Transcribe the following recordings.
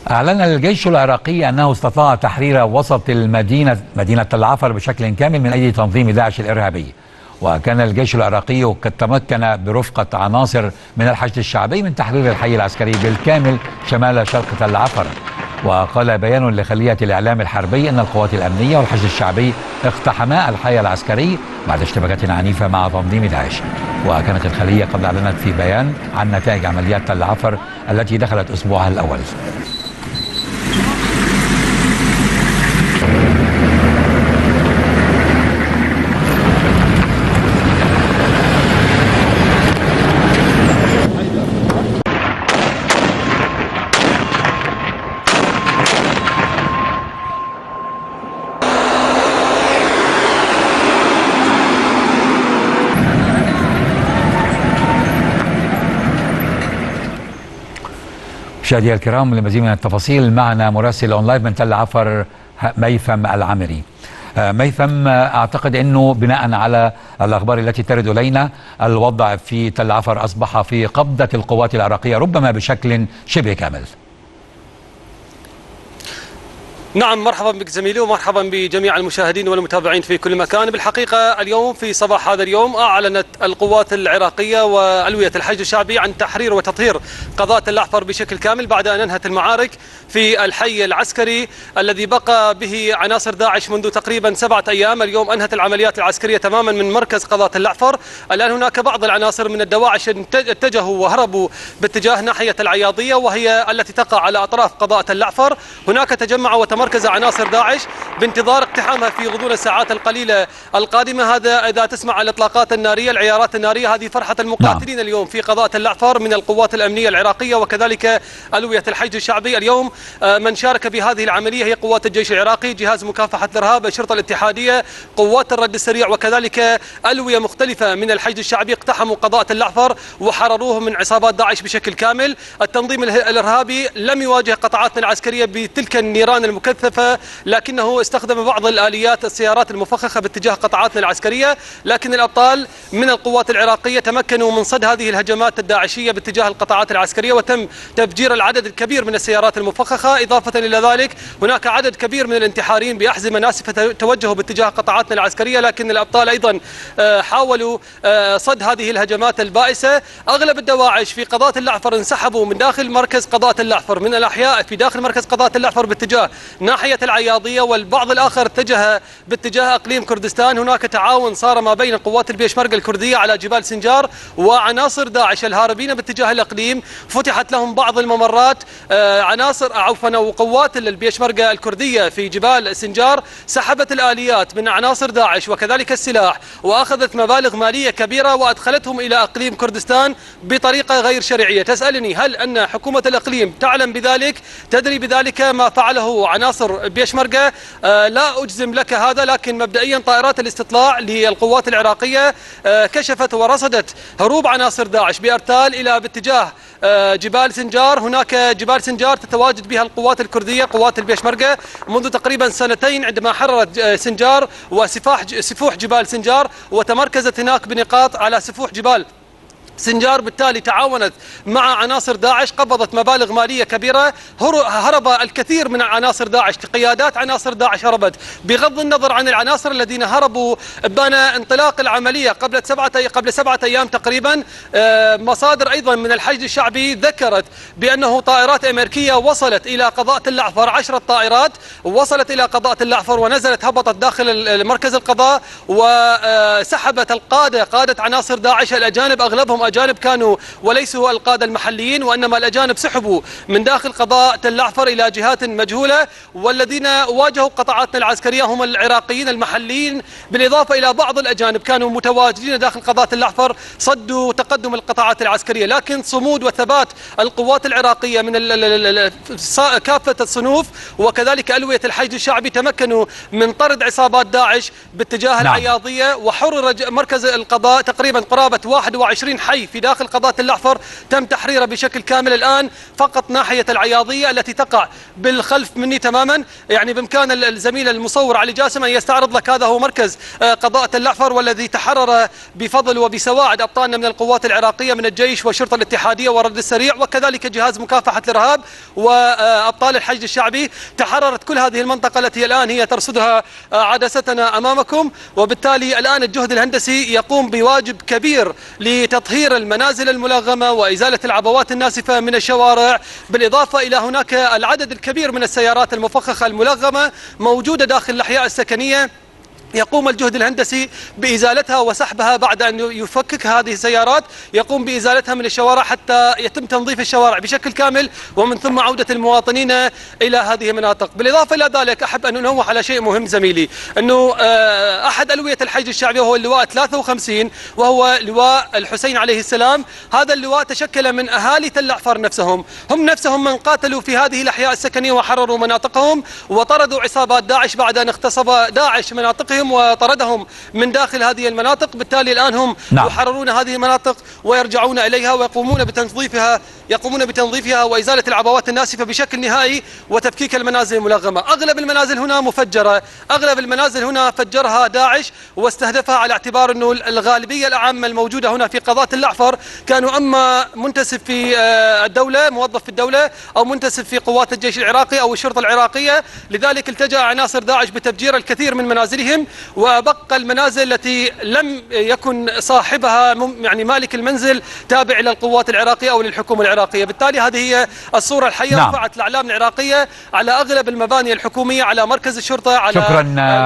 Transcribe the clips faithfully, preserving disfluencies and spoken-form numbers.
أعلن الجيش العراقي أنه استطاع تحرير وسط المدينة مدينة تل عفر بشكل كامل من أيدي تنظيم داعش الإرهابي. وكان الجيش العراقي قد تمكن برفقة عناصر من الحشد الشعبي من تحرير الحي العسكري بالكامل شمال شرق تل عفر. وقال بيان لخلية الإعلام الحربي أن القوات الأمنية والحشد الشعبي اقتحما الحي العسكري بعد اشتباكات عنيفة مع تنظيم داعش. وكانت الخلية قد أعلنت في بيان عن نتائج عمليات تل عفر التي دخلت أسبوعها الأول. مشاهدينا الكرام، لمزيد من التفاصيل معنا مراسل اونلاين من تل عفر ميثم العمري. ميثم، اعتقد انه بناء على الاخبار التي ترد الينا الوضع في تل عفر اصبح في قبضة القوات العراقية ربما بشكل شبه كامل. نعم، مرحبا بك زميلي ومرحبا بجميع المشاهدين والمتابعين في كل مكان. بالحقيقة اليوم في صباح هذا اليوم أعلنت القوات العراقية وألوية الحشد الشعبي عن تحرير وتطهير قضاء تل عفر بشكل كامل بعد أن أنهت المعارك في الحي العسكري الذي بقى به عناصر داعش منذ تقريبا سبعة أيام. اليوم أنهت العمليات العسكرية تماما من مركز قضاء تل عفر. الآن هناك بعض العناصر من الدواعش اتجهوا وهربوا باتجاه ناحية العياضية وهي التي تقع على أطراف قضاء تل عفر. هناك تجمع وتمركز مركز عناصر داعش بانتظار اقتحامها في غضون الساعات القليلة القادمة. هذا إذا تسمع الإطلاقات النارية، العيارات النارية، هذه فرحة المقاتلين نعم. اليوم في قضاء تل عفر من القوات الأمنية العراقية وكذلك ألوية الحشد الشعبي. اليوم من شارك بهذه العملية هي قوات الجيش العراقي، جهاز مكافحة الإرهاب، الشرطة الاتحادية، قوات الرد السريع وكذلك ألوية مختلفة من الحشد الشعبي اقتحموا قضاء تل عفر وحرروه من عصابات داعش بشكل كامل. التنظيم الإرهابي لم يواجه قطاعاتنا العسكرية بتلك النيران المكثفة، لكنه استخدم بعض الآليات السيارات المفخخة باتجاه قطاعاتنا العسكرية، لكن الأبطال من القوات العراقية تمكنوا من صد هذه الهجمات الداعشية باتجاه القطاعات العسكرية وتم تفجير العدد الكبير من السيارات المفخخة. إضافة إلى ذلك هناك عدد كبير من الانتحاريين بأحزمة ناسفة توجهوا باتجاه قطاعاتنا العسكرية، لكن الأبطال أيضا حاولوا صد هذه الهجمات البائسة. أغلب الدواعش في قضاء تل عفر انسحبوا من داخل مركز قضاء تل عفر من الأحياء في داخل مركز قضاء تل عفر باتجاه ناحية العياضية، والبعض الآخر اتجه باتجاه أقليم كردستان. هناك تعاون صار ما بين قوات البيشمركة الكردية على جبال سنجار وعناصر داعش الهاربين باتجاه الأقليم. فتحت لهم بعض الممرات. عناصر عفوا وقوات البيشمركة الكردية في جبال سنجار سحبت الآليات من عناصر داعش وكذلك السلاح وأخذت مبالغ مالية كبيرة وأدخلتهم إلى أقليم كردستان بطريقة غير شرعية. تسألني هل أن حكومة الأقليم تعلم بذلك، تدري بذلك ما فعله عناصر بيشمركة؟ آه لا أجزم لك هذا، لكن مبدئيا طائرات الاستطلاع للقوات العراقية آه كشفت ورصدت هروب عناصر داعش بأرتال إلى باتجاه آه جبال سنجار. هناك جبال سنجار تتواجد بها القوات الكردية قوات البيشمركة منذ تقريبا سنتين عندما حررت سنجار وسفاح سفوح جبال سنجار وتمركزت هناك بنقاط على سفوح جبال سنجار. بالتالي تعاونت مع عناصر داعش، قبضت مبالغ مالية كبيرة. هرب الكثير من عناصر داعش، قيادات عناصر داعش هربت. بغض النظر عن العناصر الذين هربوا، بان انطلاق العملية قبل سبعة قبل سبعة أيام تقريبا. مصادر أيضا من الحشد الشعبي ذكرت بأنه طائرات أمريكية وصلت إلى قضاء تل عفر، عشرة طائرات وصلت إلى قضاء تل عفر ونزلت هبطت داخل مركز القضاء وسحبت القادة، قادة عناصر داعش الأجانب، أغلبهم أجانب كانوا وليسوا القادة المحليين، وإنما الأجانب سحبوا من داخل قضاء تل عفر إلى جهات مجهولة. والذين واجهوا قطاعاتنا العسكرية هم العراقيين المحليين، بالإضافة إلى بعض الأجانب كانوا متواجدين داخل قضاء تل عفر صدوا تقدم القطاعات العسكرية. لكن صمود وثبات القوات العراقية من كافة الصنوف وكذلك ألوية الحشد الشعبي تمكنوا من طرد عصابات داعش باتجاه نعم. العياضية، وحرر مركز القضاء تقريبا قرابة واحد وعشرين حي حي في داخل قضاة الأعفر تم تحريره بشكل كامل. الآن فقط ناحية العياضية التي تقع بالخلف مني تماما، يعني بإمكان الزميل المصور علي جاسم أن يستعرض لك. هذا هو مركز قضاء الأعفر والذي تحرر بفضل وبسواعد أبطالنا من القوات العراقية من الجيش والشرطة الاتحادية والرد السريع وكذلك جهاز مكافحة الإرهاب وأبطال الحشد الشعبي. تحررت كل هذه المنطقة التي الآن هي ترصدها عدستنا أمامكم، وبالتالي الآن الجهد الهندسي يقوم بواجب كبير لتطهير المنازل الملغمة وإزالة العبوات الناسفة من الشوارع، بالإضافة إلى هناك العدد الكبير من السيارات المفخخة الملغمة موجودة داخل الأحياء السكنية. يقوم الجهد الهندسي بإزالتها وسحبها بعد أن يفكك هذه السيارات، يقوم بإزالتها من الشوارع حتى يتم تنظيف الشوارع بشكل كامل، ومن ثم عودة المواطنين إلى هذه المناطق. بالإضافة إلى ذلك أحب أن أنوه على شيء مهم زميلي، أنه أحد ألوية الحشد الشعبي وهو اللواء ثلاثة وخمسين وهو لواء الحسين عليه السلام. هذا اللواء تشكل من أهالي تل أعفر نفسهم، هم نفسهم من قاتلوا في هذه الأحياء السكنية وحرروا مناطقهم وطردوا عصابات داعش بعد أن اغتصب داعش مناطقهم وطردهم من داخل هذه المناطق. بالتالي الآن هم نعم. يحررون هذه المناطق ويرجعون إليها ويقومون بتنظيفها يقومون بتنظيفها وإزالة العبوات الناسفة بشكل نهائي وتفكيك المنازل الملغمة. أغلب المنازل هنا مفجرة، أغلب المنازل هنا فجرها داعش واستهدفها على اعتبار أنه الغالبية العامة الموجودة هنا في قضاة الأعفر كانوا أما منتسب في الدولة، موظف في الدولة، أو منتسب في قوات الجيش العراقي أو الشرطة العراقية. لذلك التجأ عناصر داعش بتفجير الكثير من منازلهم، وبقى المنازل التي لم يكن صاحبها يعني مالك المنزل تابع إلى القوات العراقية أو للحكومة العراقية. بالتالي هذه هي الصورة الحية. نعم. رفعت الأعلام العراقية على أغلب المباني الحكومية، على مركز الشرطة، على شكرا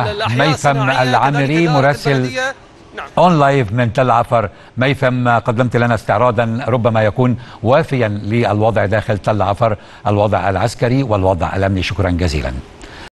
ميثم العمري مراسل نعم. اون لايف من تل عفر. ميثم، قدمت لنا استعراضا ربما يكون وافيا للوضع داخل تل عفر، الوضع العسكري والوضع الأمني. شكرا جزيلا.